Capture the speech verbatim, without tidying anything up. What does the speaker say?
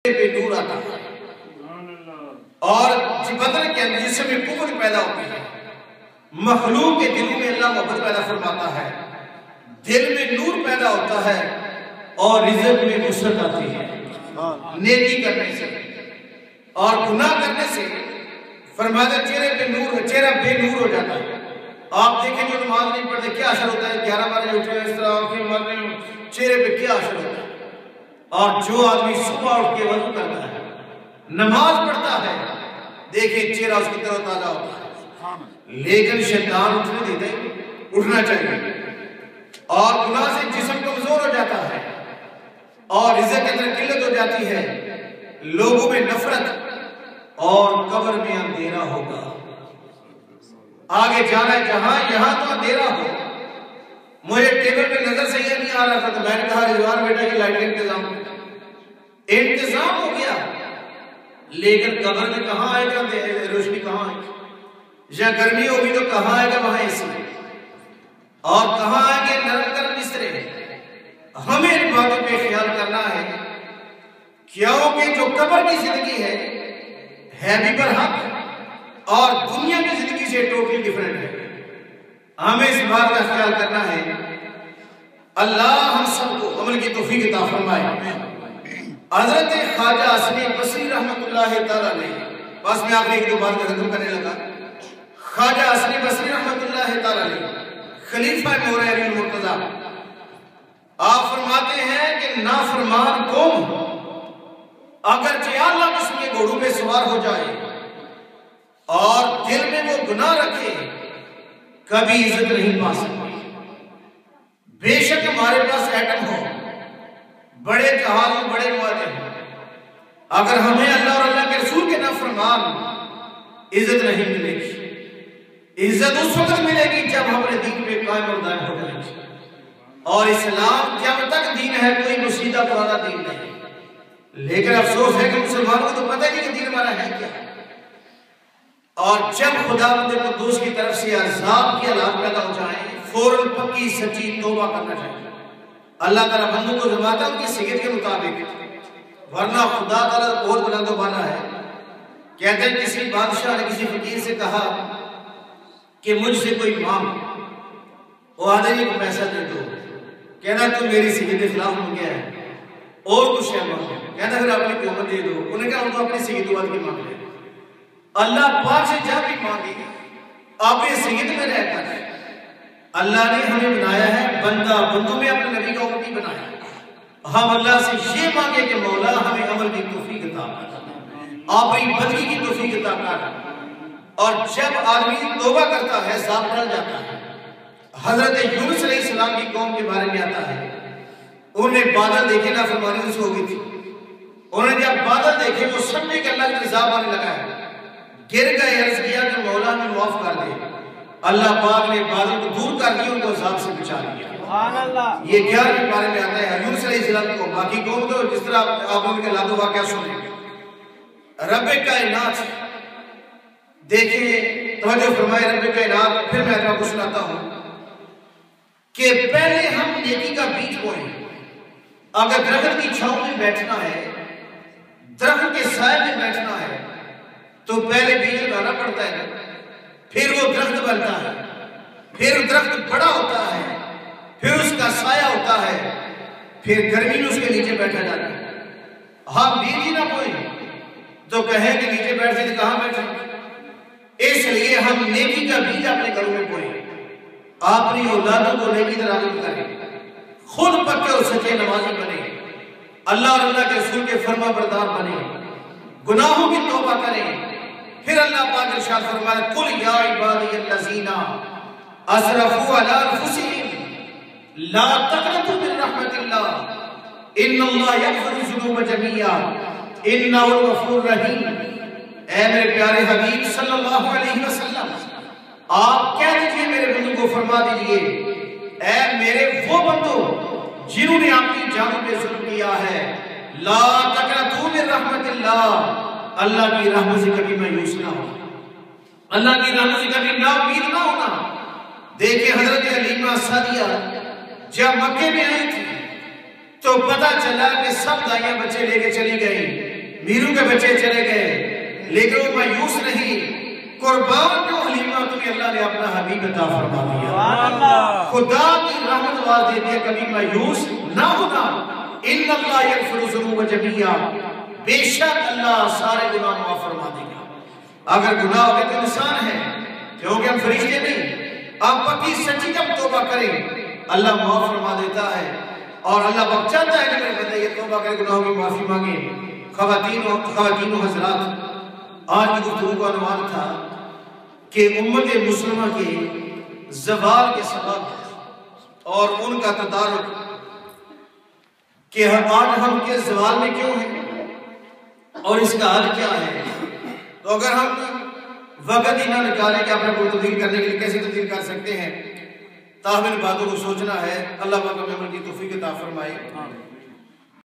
पे नूर आता है और बदन के अंदर जिसमें कुव्वत पैदा होती है। मखलूक के दिल में अल्लाह मोहब्बत पैदा फरमाता है, दिल में नूर पैदा होता है और रिज़्क़ में वुसअत आती है नेकी करने से। और गुनाह करने से फरमाया चेहरे पे नूर, चेहरा बेनूर हो जाता है। आप देखें जो नमाज नहीं पढ़ते क्या असर होता है, ग्यारह बारह उठे इस तरह आंखें मर रही, चेहरे पे क्या असर होता है। और जो आदमी सुबह उठ के वजू करता है, नमाज पढ़ता है, देखें चेहरा उसकी तरह ताजा होता है। लेकिन शैतान उठने देते, उठना चाहिए। और गुनाह से जिस्म कमजोर हो जाता है और रिज़्क़ के अंदर किल्लत हो जाती है, लोगों में नफरत और कब्र में अंधेरा होगा। आगे जाना है जहां, यहां तो अंधेरा हो। मुझे टेबल पे नजर से ये नहीं आ रहा था तो मैंने कहा रिजवान बेटा की लाइट का इंतजाम इंतजाम हो गया, लेकिन कब्र में कहां आएगा रोशनी, कहां आएगी। या गर्मी होगी तो कहां आएगा वहां एसी, और कहां आएंगे नरम गर्म बिस्तरे। हमें इन बातों पे ख्याल करना है, क्योंकि जो कब्र की जिंदगी है है भी बरहक और दुनिया की जिंदगी से टोटली डिफरेंट है। हमें इस बात का ख्याल करना है। अल्लाह हम सबको अमल की तौफीक अता फरमाए। हज़रत ख्वाजा हसन बसरी रहमतुल्लाह तआला अलैह, बस मैं आपने एक दो बात का खत्म करने लगा। ख्वाजा हसन बसरी रहमतुल्लाह तआला अलैह खलीफा मौलाना मुर्तजा, आप फरमाते हैं कि नाफरमान कौम अगर जियाला किस्म के घोड़ों पे सवार हो जाए और दिल में वो गुनाह रखे, कभी इज्जत नहीं पा सकती। बेशक हमारे पास एटम हो, बड़े जहाज हो, बड़े वादे हो, अगर हमें अल्लाह और अल्लाह के रसूल के नाफरमान इज्जत नहीं मिलेगी। इज्जत उस वक्त मिलेगी जब हम अपने दीन पे कायम और दायम हो जाएंगे। और इस्लाम क़यामत तक दीन है, कोई मुसीदा पुराना दीन नहीं। लेकिन अफसोस है कि मुसलमानों को तो पता ही नहीं कि दीन हमारा है क्या। और जब खुदावंद कुद्दूस की तरफ से अज़ाब के हालात पैदा हो जाए, फौरन पक्की सच्ची तौबा करना चाहिए। अल्लाह ताला बंदों को ज़माता उनकी सिगत के मुताबिक, वरना खुदा ताला बहुत बुलंद वाला है। कहते हैं किसी बादशाह ने किसी फकीर से कहा कि मुझसे कोई मांग, वो आदमी को पैसा दे दो। कहना तू मेरी सिगत के खिलाफ हो गया है और कुछ है मांगो। कहना फिर अपनी कीमत दे दो। उन्हें कहा उनको अपनी सिगत वाद की मांग ले। अल्लाह पाक से जब भी मांगी अपनी सिगत में रहकर, अल्लाह ने हमें बनाया है बंदा, बंदों में अपने नबी का उम्मती बनाया। हम अल्लाह से ये मांगे कि मौला हमें अमल की तौफीक अता कर, अपनी बंदगी की तौफीक अता कर। और जब आदमी तौबा करता है साफ टल जाता है। हजरत यूनुस अलैहिस्सलाम की कौम के बारे में आता है, उन्हें बादल देखे ना फरमानी उनसे हो गई थी। उन्होंने जब बादल देखे वो समझे कि अल्लाह का अज़ाब आने लगा है, गिर गए, अर्ज किया कि मौला हमें माफ कर दे। अल्लाह पाक ने बादल को दूर कर दिया, उनको अज़ाब से बचा लिया। सुभान अल्लाह। ये ग्यारहवें पारे में आता है यूनुस अलैहिस्सलाम को। बाकी कौम तो जिस तरह आप उनके लादो वाक़या सुने। रब्बे कायनात देखिए, तवज्जो फरमाए, रब्बे कायनात। फिर मैं आपको सुनाता हूं कि पहले हम नेकी का बीज बोए। अगर दरख्त की छांव में बैठना है, दरख्त के साए में बैठना है, तो पहले बीज लगाना पड़ता है ना, फिर वो दरख्त बनता है, फिर दरख्त बड़ा होता है, फिर उसका साया होता है, फिर गर्मी में उसके नीचे बैठा जाता है। हम बीज ही ना बोए तो कहें कि नीचे बैठ जाए, कहां बैठे। इसलिए हम नेकी का बीज अपने घरों में बोए, अपनी औलादों को नेकी की तरफ करें, खुद पक्के और सच्चे नमाजी बने, अल्लाह और अल्लाह के रसूल के फरमा बरदार बने, गुनाहों की तौबा करें। फिर अल्लाह पाक इरशाद फरमाया, कुल या इबादियल्लज़ीना असरफू अला अनफुसिहिम ला तक़नतू मिन रहमतिल्लाह इन्नल्लाह यग़फ़िरु ज़ुनूब जमीआ इन्नहु हुवल गफ़ूरुर रहीम। ऐ मेरे प्यारे हबीब सल्लल्लाहु अलैहि वसल्लम, आप कह दीजिए मेरे बंदों को, फरमा दीजिए, ऐ मेरे वो बंदो जिन्होंने अपनी जानों पे जुल्म किया है, ला तक़नतू मिन रहमतिल्लाह, अल्लाह की रहमत से कभी मायूस ना हो, अल्लाह की रहमत से कभी ना उम्मीद ना होना। देखिए हजरत हलीमा सादिया जब मक्के में आई थी तो पता चला कि सब दाइयां बच्चे लेके चली गई। मीरू के बच्चे चले गए, लेकिन वो मायूस नहीं। कुर्बान जो हलीमा तुम्हें अल्लाह ने अपना हबीब अता फरमा दिया। खुदा की रहमत वास्ते दे कभी मायूस ना होना। इन्नल्लाह यगफिरु ज़ुनूब जमीआ, बेशक अल्लाह सारे गुनाह माफ फरमा देगा। अगर गुनाह हो गए तो इंसान है, क्योंकि हम फरिश्ते नहीं। आप पक्की सच्ची जब तौबा करें अल्लाह माफ फरमा देता है। और अल्लाह बख्श चाहता है कि मेरे बंदे ये तौबा करे, गुनाहों की माफी मांगे। ख़वातीन और ख़वातीन हज़रात, आज की गुफ्तगू का अनुमान था कि उम्मत मुस्लिमा के ज़वाल के सबब और उनका तदारुक कि आज हम के ज़वाल में क्यों हैं और इसका हल क्या है। तो अगर हम वक़्त ही ना निकालें कि अपने को तब्दील करने के लिए कैसे तब्दील कर सकते हैं, ताहम इन बातों को सोचना है। अल्लाह पाक हमें अमल की तौफीक अता फरमाए।